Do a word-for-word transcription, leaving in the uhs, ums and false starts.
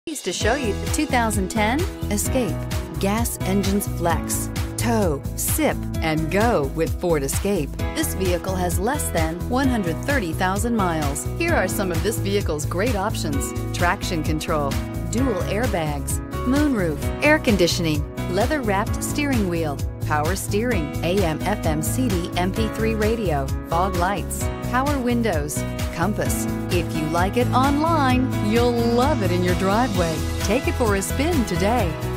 Pleased to show you the two thousand ten Escape. Gas engines flex, tow, sip, and go with Ford Escape. This vehicle has less than one hundred thirty thousand miles. Here are some of this vehicle's great options: traction control, dual airbags, moonroof, air conditioning, leather-wrapped steering wheel, power steering, A M F M C D M P three radio, fog lights, power windows, compass. If you like it online, you'll love it in your driveway. Take it for a spin today.